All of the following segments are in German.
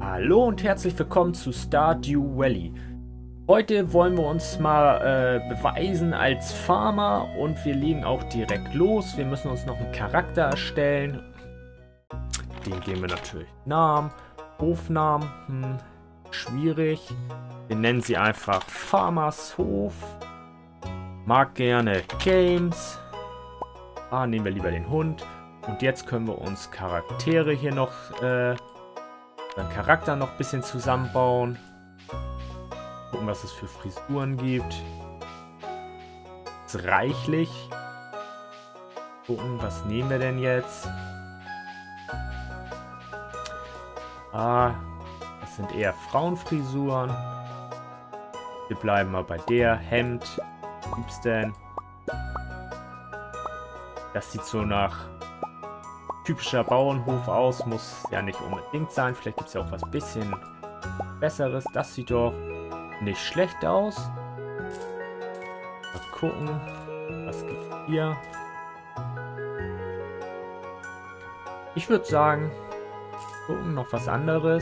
Hallo und herzlich willkommen zu Stardew Valley. Heute wollen wir uns mal beweisen als Farmer und wir legen auch direkt los. Wir müssen uns noch einen Charakter erstellen. Den geben wir natürlich Namen, Hofnamen, schwierig. Wir nennen sie einfach Farmers Hof. Mag gerne Games. Nehmen wir lieber den Hund. Und jetzt können wir uns Charaktere hier noch den Charakter noch ein bisschen zusammenbauen. Gucken, was es für Frisuren gibt. Das ist reichlich. Gucken, was nehmen wir denn jetzt? Das sind eher Frauenfrisuren. Wir bleiben mal bei der. Hemd. Gibt's denn? Das sieht so nach typischer Bauernhof aus, muss ja nicht unbedingt sein. Vielleicht gibt es ja auch was bisschen Besseres. Das sieht doch nicht schlecht aus. Mal gucken, was gibt es hier. Ich würde sagen, gucken, noch was anderes.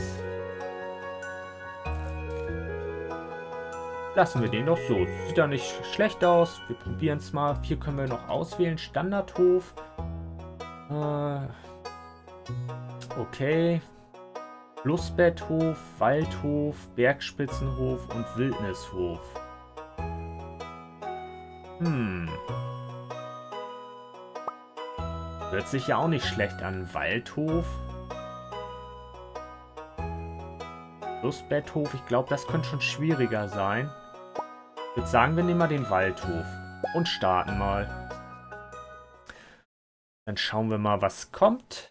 Lassen wir den doch so. Sieht ja nicht schlecht aus. Wir probieren es mal. Hier können wir noch auswählen. Standardhof. Okay. Flussbetthof, Waldhof, Bergspitzenhof und Wildnishof. Hört sich ja auch nicht schlecht an. Waldhof. Flussbetthof, ich glaube, das könnte schon schwieriger sein. Ich würde sagen, wir nehmen mal den Waldhof und starten mal. Dann schauen wir mal, was kommt.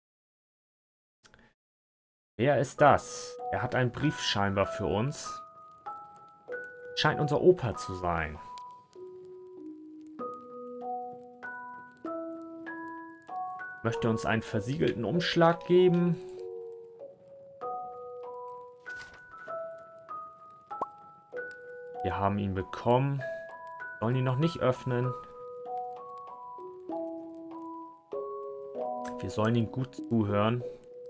Wer ist das? Er hat einen Brief scheinbar für uns. Scheint unser Opa zu sein. Möchte uns einen versiegelten Umschlag geben. Wir haben ihn bekommen. Sollen ihn noch nicht öffnen. Wir sollen ihm gut zuhören.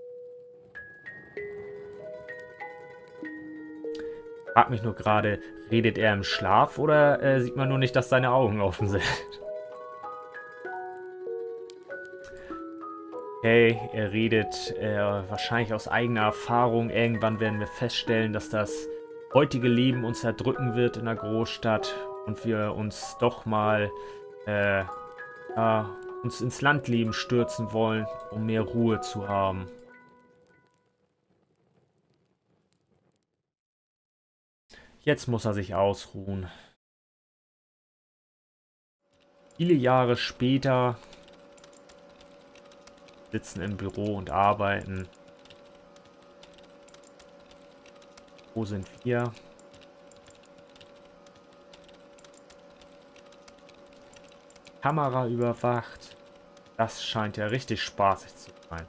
Ich frage mich nur gerade, redet er im Schlaf oder sieht man nur nicht, dass seine Augen offen sind? Okay, er redet wahrscheinlich aus eigener Erfahrung. Irgendwann werden wir feststellen, dass das heutige Leben uns erdrücken wird in der Großstadt und wir uns doch mal uns ins Landleben stürzen wollen, um mehr Ruhe zu haben. Jetzt muss er sich ausruhen. Viele Jahre später sitzen im Büro und arbeiten. Wo sind wir? Kamera überwacht. Das scheint ja richtig spaßig zu sein.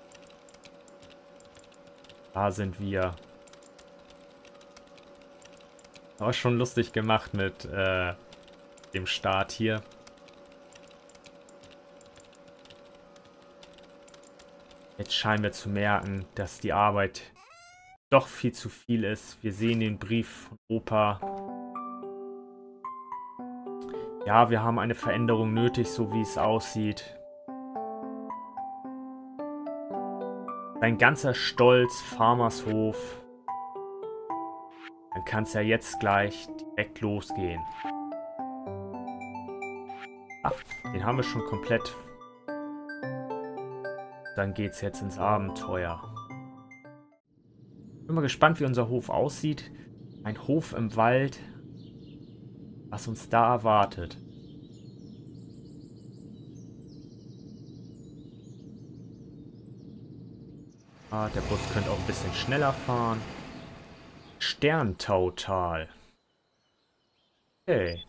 Da sind wir. Aber schon lustig gemacht mit dem Start hier. Jetzt scheinen wir zu merken, dass die Arbeit doch viel zu viel ist. Wir sehen den Brief von Opa. Ja, wir haben eine Veränderung nötig, so wie es aussieht. Sein ganzer Stolz, Farmers Hof. Dann kann es ja jetzt gleich direkt losgehen. Ach, den haben wir schon komplett. Dann geht's jetzt ins Abenteuer. Bin mal gespannt, wie unser Hof aussieht. Ein Hof im Wald. Was uns da erwartet. Der Bus könnte auch ein bisschen schneller fahren. Sterntautal. Okay.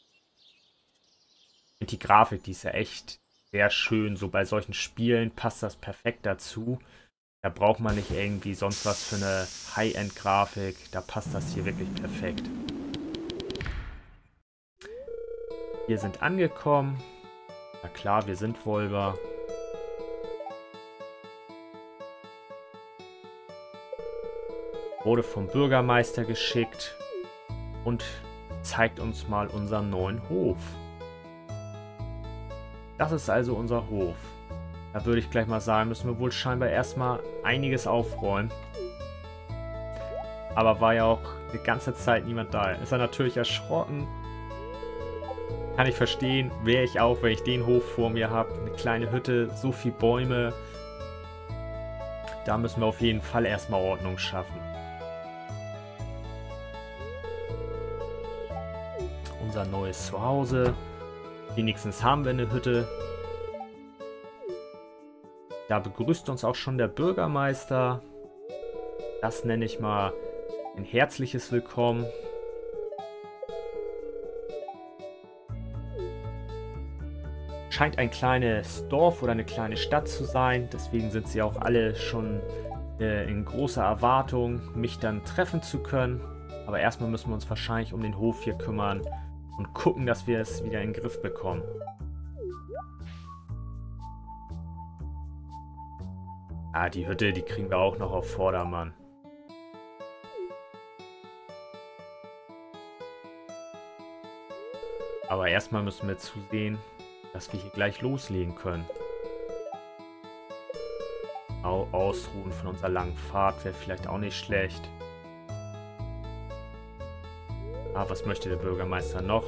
Und die Grafik, die ist ja echt sehr schön. So bei solchen Spielen passt das perfekt dazu. Da braucht man nicht irgendwie sonst was für eine High-End-Grafik. Da passt das hier wirklich perfekt. Wir sind angekommen. Na klar, wir sind Volber. Wurde vom Bürgermeister geschickt und zeigt uns mal unseren neuen Hof. Das ist also unser Hof. Da würde ich gleich mal sagen, müssen wir wohl scheinbar erstmal einiges aufräumen. Aber war ja auch eine ganze Zeit niemand da. Ist er natürlich erschrocken. Kann ich verstehen. Wäre ich auch, wenn ich den Hof vor mir habe. Eine kleine Hütte, so viel Bäume. Da müssen wir auf jeden Fall erstmal Ordnung schaffen. Unser neues Zuhause. Wenigstens haben wir eine Hütte. Da begrüßt uns auch schon der Bürgermeister. Das nenne ich mal ein herzliches Willkommen. Scheint ein kleines Dorf oder eine kleine Stadt zu sein. Deswegen sind sie auch alle schon in großer Erwartung, mich dann treffen zu können. Aber erstmal müssen wir uns wahrscheinlich um den Hof hier kümmern und gucken, dass wir es wieder in den Griff bekommen. Ah, die Hütte, die kriegen wir auch noch auf Vordermann. Aber erstmal müssen wir zusehen, dass wir hier gleich loslegen können. Ausruhen von unserer langen Fahrt wäre vielleicht auch nicht schlecht. Ah, was möchte der Bürgermeister noch?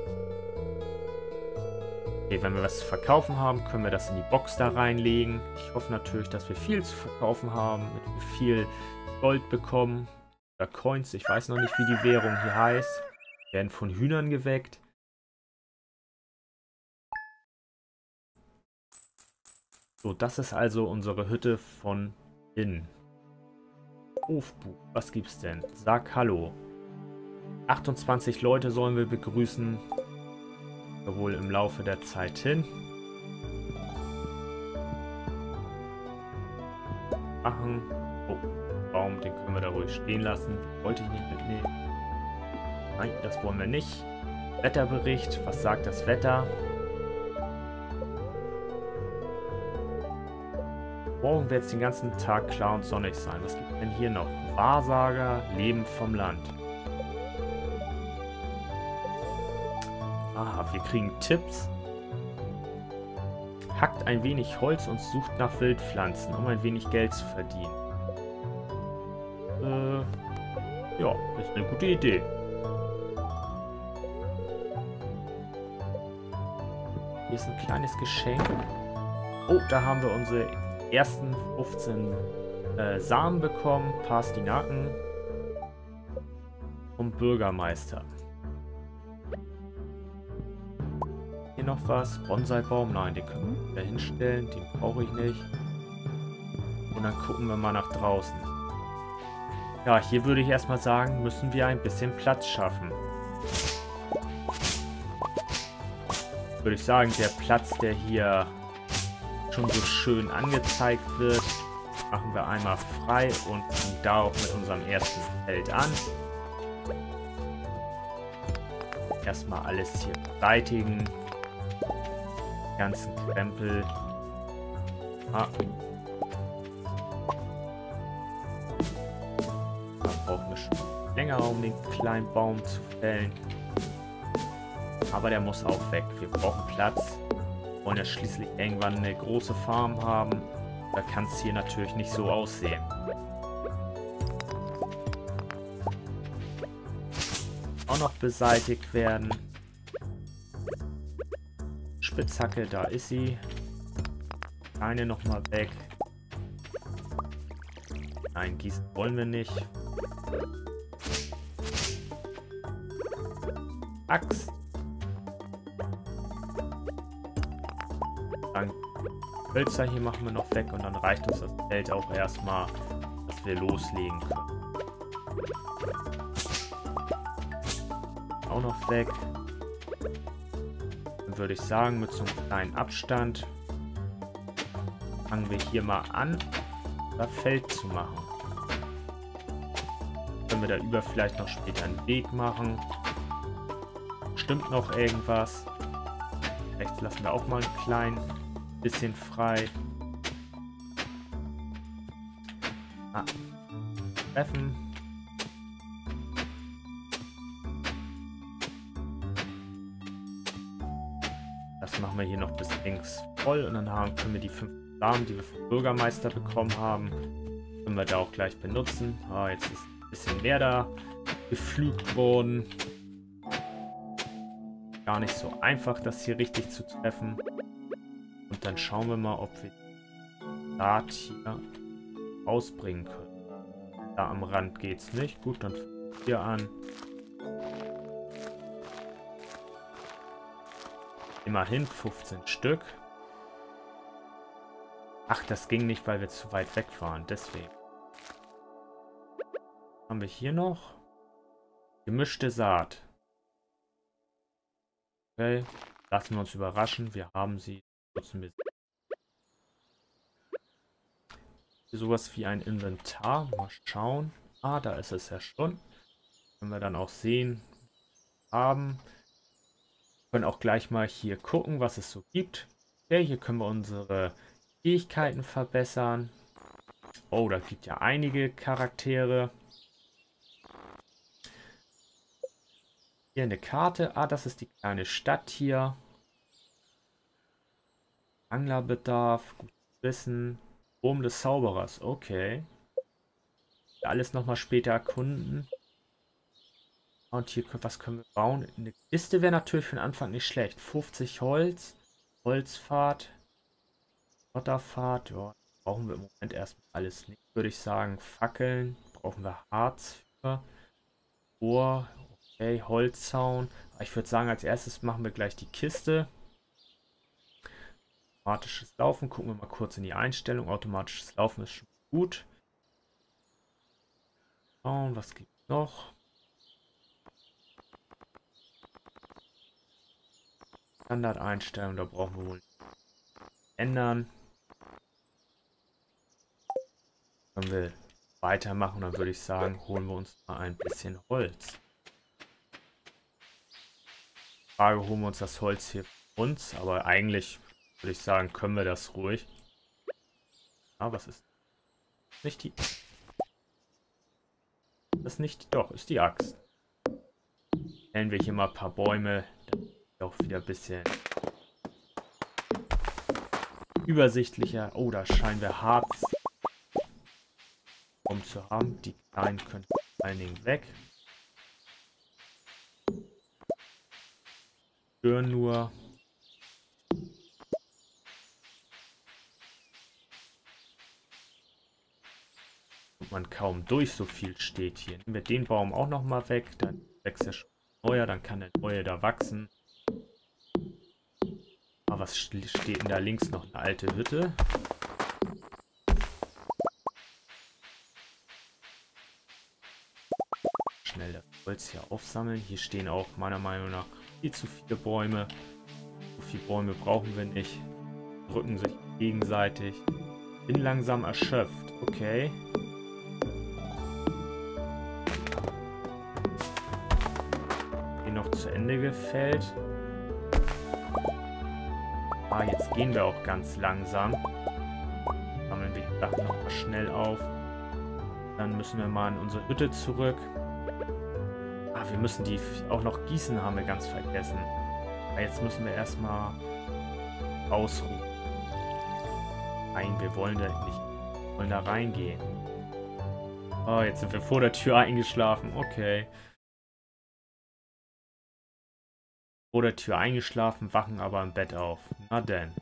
Okay, wenn wir was zu verkaufen haben, können wir das in die Box da reinlegen. Ich hoffe natürlich, dass wir viel zu verkaufen haben, damit wir viel Gold bekommen. Oder Coins, ich weiß noch nicht, wie die Währung hier heißt. Wir werden von Hühnern geweckt. So, das ist also unsere Hütte von innen. Hofbuch, was gibt's denn? Sag Hallo. 28 Leute sollen wir begrüßen. Wohl im Laufe der Zeit hin. Machen. Oh, Baum, den können wir da ruhig stehen lassen. Wollte ich nicht mitnehmen. Nein, das wollen wir nicht. Wetterbericht, was sagt das Wetter? Morgen wird es den ganzen Tag klar und sonnig sein. Was gibt es denn hier noch? Wahrsager, Leben vom Land. Aha, wir kriegen Tipps. Hackt ein wenig Holz und sucht nach Wildpflanzen, um ein wenig Geld zu verdienen. Ja, ist eine gute Idee. Hier ist ein kleines Geschenk. Oh, da haben wir unsere ersten 15 Samen bekommen. Pastinaken vom Bürgermeister. Hier noch was. Bonsai-Baum. Nein, den können wir wieder hinstellen. Den brauche ich nicht. Und dann gucken wir mal nach draußen. Ja, hier würde ich erstmal sagen, müssen wir ein bisschen Platz schaffen. Würde ich sagen, der Platz, der hier schon so schön angezeigt wird, machen wir einmal frei und fangen da auch mit unserem ersten Feld an. Erstmal alles hier beseitigen. Die ganzen Krempel. Da brauchen wir schon länger, um den kleinen Baum zu fällen. Aber der muss auch weg. Wir brauchen Platz. Wir wollen ja schließlich irgendwann eine große Farm haben. Da kann es hier natürlich nicht so aussehen. Auch noch beseitigt werden. Spitzhacke, da ist sie. Eine nochmal weg. Nein, gießen wollen wir nicht. Axt. Dann Hölzer hier machen wir noch weg und dann reicht uns das Feld auch erstmal, dass wir loslegen können. Auch noch weg. Dann würde ich sagen, mit so einem kleinen Abstand fangen wir hier mal an, das Feld zu machen. Können wir da über vielleicht noch später einen Weg machen. Stimmt noch irgendwas. Rechts lassen wir auch mal ein klein bisschen frei. Treffen. Das machen wir hier noch bis links voll und dann können wir die 5 Samen, die wir vom Bürgermeister bekommen haben, können wir da auch gleich benutzen. Jetzt ist ein bisschen mehr da gepflügt worden. Gar nicht so einfach, das hier richtig zu treffen. Und dann schauen wir mal, ob wir die Saat hier ausbringen können. Da am Rand geht es nicht. Gut, dann fangen wir hier an. Immerhin 15 Stück. Ach, das ging nicht, weil wir zu weit weg waren. Deswegen. Haben wir hier noch gemischte Saat. Okay, lassen wir uns überraschen. Wir haben sie. Nutzen wir sowas wie ein Inventar. Mal schauen. Ah, da ist es ja schon. Können wir dann auch sehen. Haben. Können auch gleich mal hier gucken, was es so gibt. Okay, hier können wir unsere Fähigkeiten verbessern. Oh, da gibt ja einige Charaktere. Hier eine Karte. Ah, das ist die kleine Stadt hier. Anglerbedarf, gut wissen. Rom des Zauberers, okay. Alles nochmal später erkunden. Und hier, was können wir bauen? Eine Kiste wäre natürlich für den Anfang nicht schlecht. 50 Holz, Holzpfad, Schotterpfad, ja, brauchen wir im Moment erstmal alles nicht, würde ich sagen. Fackeln, brauchen wir Harz für. Ohr, okay, Holzzaun. Ich würde sagen, als erstes machen wir gleich die Kiste. Automatisches Laufen, gucken wir mal kurz in die Einstellung. Automatisches Laufen ist schon gut. Schauen, was gibt es noch? Standardeinstellung, da brauchen wir wohl ändern. Können wir weitermachen, dann würde ich sagen, holen wir uns mal ein bisschen Holz. Frage, holen wir uns das Holz hier für uns, aber eigentlich würde ich sagen, können wir das ruhig. Ah, was ist nicht die? Das ist nicht, doch, ist die Axt. Stellen wir hier mal ein paar Bäume, damit auch wieder ein bisschen übersichtlicher. Oh, da scheinen wir Harz zu haben. Die kleinen können vor allen Dingen weg. Stören nur. Und man kaum durch, so viel steht hier. Nehmen wir den Baum auch noch mal weg, dann wächst ja schon ein neuer, dann kann der neue da wachsen. Aber was steht denn da links noch? Eine alte Hütte. Schnell das Holz hier aufsammeln. Hier stehen auch meiner Meinung nach viel zu viele Bäume. So viele Bäume brauchen wir nicht. Drücken sich gegenseitig. Bin langsam erschöpft. Okay. Hier noch zu Ende gefällt. Ah, jetzt gehen wir auch ganz langsam. Sammeln wir die Sachen noch mal schnell auf. Dann müssen wir mal in unsere Hütte zurück. Ah, wir müssen die auch noch gießen, haben wir ganz vergessen. Aber jetzt müssen wir erstmal ausruhen. Nein, wir wollen da nicht. Wir wollen da reingehen. Oh, jetzt sind wir vor der Tür eingeschlafen. Okay. Vor der Tür eingeschlafen, wachen aber im Bett auf. Na denn.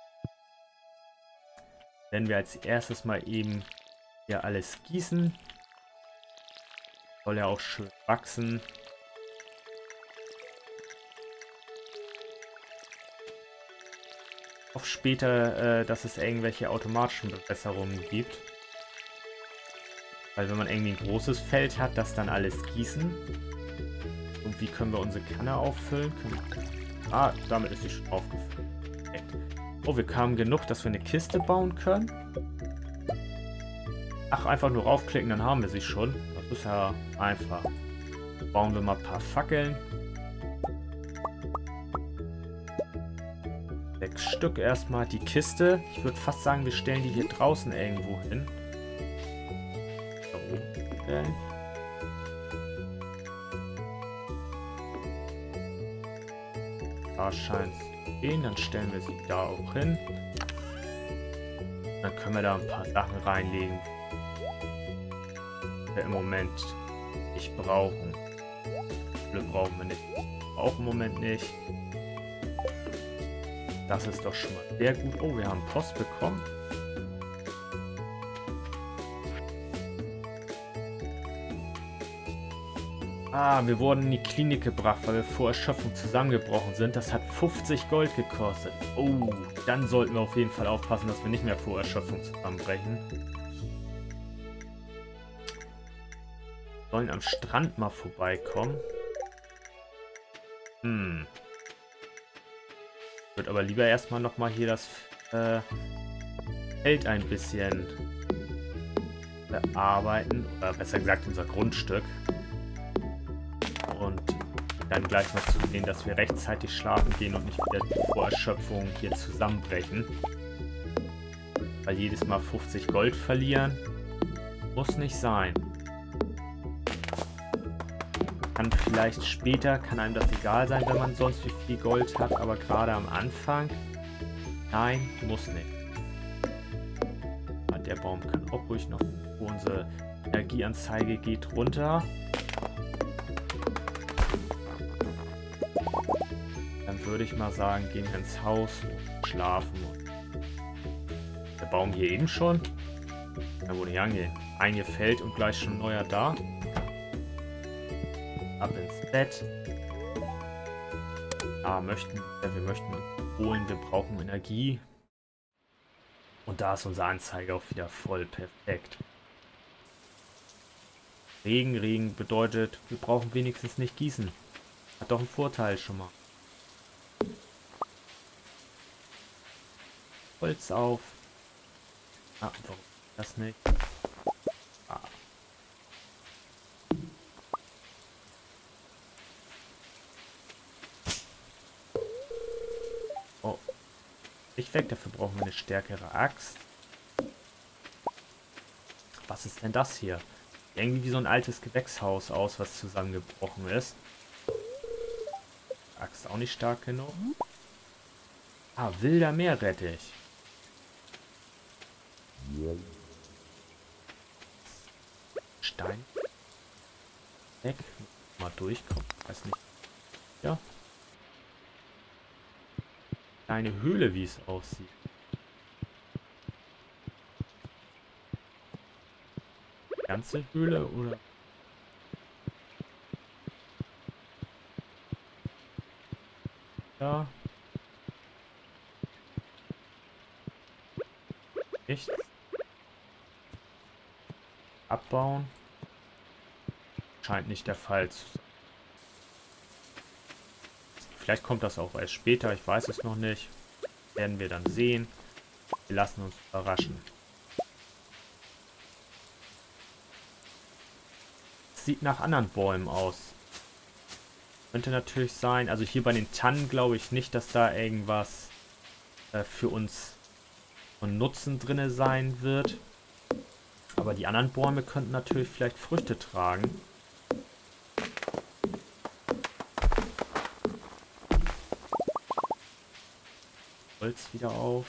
Werden wir als erstes mal eben hier alles gießen. Soll ja auch schön wachsen. Auf später, dass es irgendwelche automatischen Bewässerungen gibt. Weil wenn man irgendwie ein großes Feld hat, das dann alles gießen. Und wie können wir unsere Kanne auffüllen? Ah, damit ist sie schon aufgefüllt. Okay. Oh, wir haben genug, dass wir eine Kiste bauen können. Ach, einfach nur raufklicken, dann haben wir sie schon. Das ist ja einfach. Bauen wir mal ein paar Fackeln. 6 Stück erstmal. Die Kiste. Ich würde fast sagen, wir stellen die hier draußen irgendwo hin. Da oben stellen. Da scheint es stehen. Dann stellen wir sie da auch hin. Dann können wir da ein paar Sachen reinlegen, die wir im Moment nicht brauchen. Glück brauchen wir nicht. Auch im Moment nicht. Das ist doch schon mal sehr gut. Oh, wir haben Post bekommen. Ah, wir wurden in die Klinik gebracht, weil wir vor Erschöpfung zusammengebrochen sind. Das hat 50 Gold gekostet. Oh, dann sollten wir auf jeden Fall aufpassen, dass wir nicht mehr vor Erschöpfung zusammenbrechen. Wir sollen am Strand mal vorbeikommen. Ich würde aber lieber erstmal nochmal hier das Feld ein bisschen bearbeiten. Oder besser gesagt unser Grundstück. Und dann gleich mal zu sehen, dass wir rechtzeitig schlafen gehen und nicht wieder vor Erschöpfung hier zusammenbrechen. Weil jedes Mal 50 Gold verlieren muss nicht sein. Kann vielleicht später, kann einem das egal sein, wenn man sonst wie viel Gold hat, aber gerade am Anfang, nein, muss nicht. Der Baum kann auch ruhig noch, unsere Energieanzeige geht runter. Dann würde ich mal sagen, gehen wir ins Haus und schlafen. Der Baum hier eben schon. Da wo nicht angehen. Eingefällt und gleich schon neuer da. Ab ins Bett. Wir möchten uns holen, wir brauchen Energie. Und da ist unser Anzeige auch wieder voll perfekt. Regen bedeutet, wir brauchen wenigstens nicht gießen. Hat doch einen Vorteil schon mal. Holz auf. Ah, warum das nicht? Ah. Oh. Nicht weg, dafür brauchen wir eine stärkere Axt. Was ist denn das hier? Irgendwie wie so ein altes Gewächshaus aus, was zusammengebrochen ist. Axt auch nicht stark genug. Ah, wilder Meerrettich. Stein. Weg. Mal durchkommen. Weiß nicht. Ja. Kleine Höhle, wie es aussieht. Ganze Höhle oder? Ja. Nichts. Abbauen. Scheint nicht der Fall zu sein. Vielleicht kommt das auch erst später, ich weiß es noch nicht. Werden wir dann sehen. Wir lassen uns überraschen. Sieht nach anderen Bäumen aus. Könnte natürlich sein, also hier bei den Tannen glaube ich nicht, dass da irgendwas für uns von Nutzen drinne sein wird. Aber die anderen Bäume könnten natürlich vielleicht Früchte tragen. Holz wieder auf.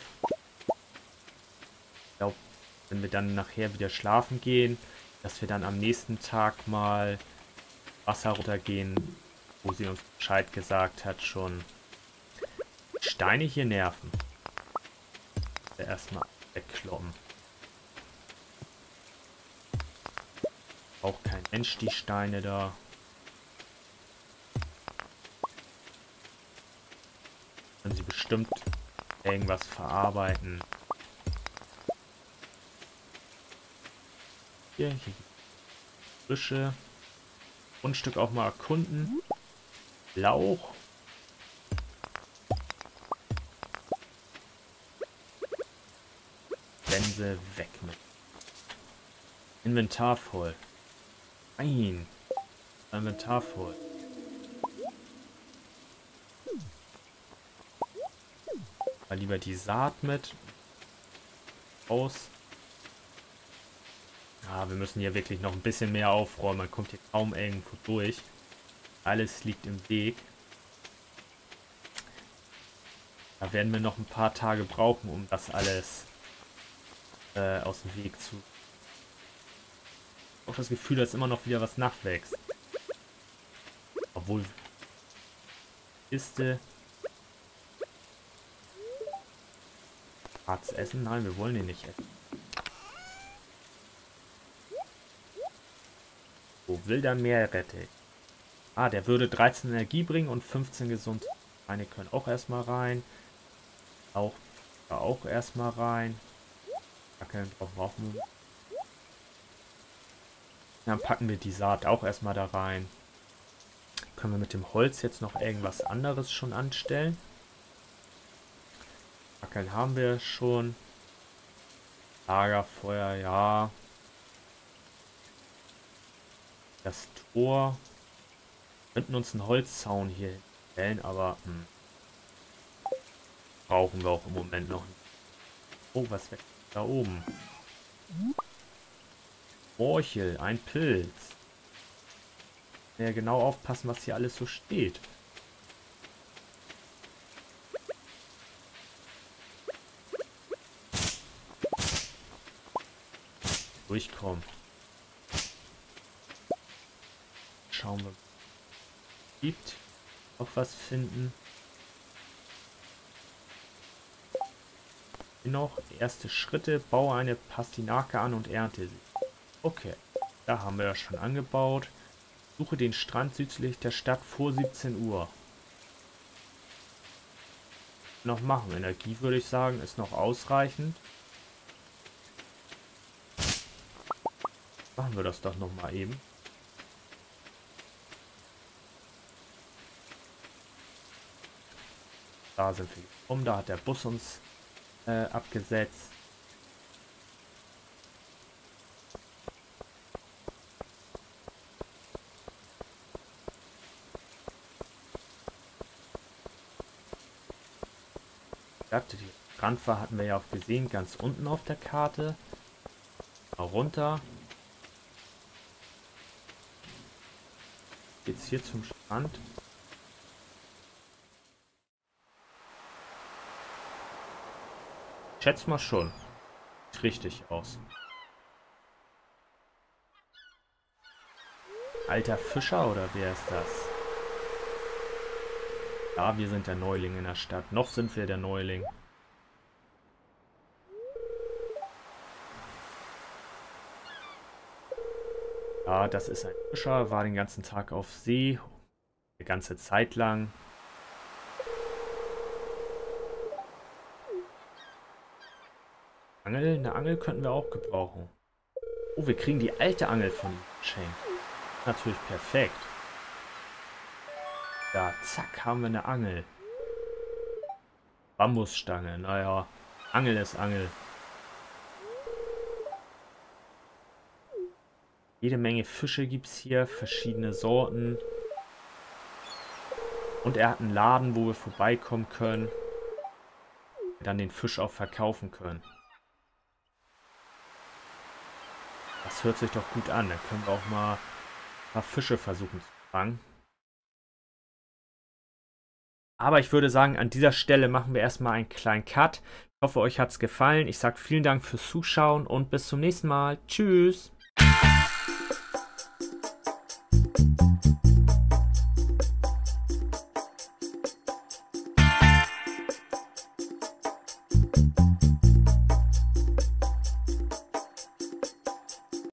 Ich glaube, wenn wir dann nachher wieder schlafen gehen, dass wir dann am nächsten Tag mal Wasser runtergehen, wo sie uns Bescheid gesagt hat, schon Steine hier nerven. Erstmal wegkloppen. Braucht kein Mensch die Steine da. Können sie bestimmt irgendwas verarbeiten. Hier Büsche. Grundstück auch mal erkunden. Lauch. Gänse weg mit. Inventar voll. Nein. Inventar voll. Mal lieber die Saat mit. Aus. Ah, wir müssen hier wirklich noch ein bisschen mehr aufräumen. Man kommt hier kaum irgendwo durch. Alles liegt im Weg. Da werden wir noch ein paar Tage brauchen, um das alles aus dem Weg zu... Ich habe auch das Gefühl, dass immer noch wieder was nachwächst. Obwohl... Kiste... Harz essen? Nein, wir wollen den nicht essen. Wo wilder Meerrettich? Ah, der würde 13 Energie bringen und 15 gesund. Eine können auch erstmal rein. Auch erstmal rein. Fackeln brauchen wir. Dann packen wir die Saat auch erstmal da rein. Können wir mit dem Holz jetzt noch irgendwas anderes schon anstellen? Fackeln haben wir schon. Lagerfeuer, ja. Das Tor. Wir könnten uns einen Holzzaun hier stellen, aber brauchen wir auch im Moment noch nicht. Oh, was wächst da oben? Morchel, ein Pilz. Ja, genau aufpassen, was hier alles so steht. Durchkommen. Schauen wir. Gibt auch was finden. Noch erste Schritte. Baue eine Pastinake an und ernte sie. Okay, da haben wir ja schon angebaut. Suche den Strand südlich der Stadt vor 17 Uhr. Noch machen. Energie würde ich sagen, ist noch ausreichend. Machen wir das doch noch mal eben. Da sind wir gekommen. Da hat der Bus uns abgesetzt. Die Strandfahrt hatten wir ja auch gesehen, ganz unten auf der Karte. Mal runter. Geht's hier zum Strand? Schätz mal schon. Sieht richtig aus. Alter Fischer oder wer ist das? Ja, wir sind der Neuling in der Stadt. Noch sind wir der Neuling. Ja, das ist ein Fischer. War den ganzen Tag auf See. Die ganze Zeit lang. Angel? Eine Angel könnten wir auch gebrauchen. Oh, wir kriegen die alte Angel von ihm geschenkt. Natürlich perfekt. Ja, zack, haben wir eine Angel. Bambusstange, naja. Angel ist Angel. Jede Menge Fische gibt es hier, verschiedene Sorten. Und er hat einen Laden, wo wir vorbeikommen können. Dann den Fisch auch verkaufen können. Das hört sich doch gut an. Dann können wir auch mal ein paar Fische versuchen zu fangen. Aber ich würde sagen, an dieser Stelle machen wir erstmal einen kleinen Cut. Ich hoffe, euch hat es gefallen. Ich sage vielen Dank fürs Zuschauen und bis zum nächsten Mal. Tschüss.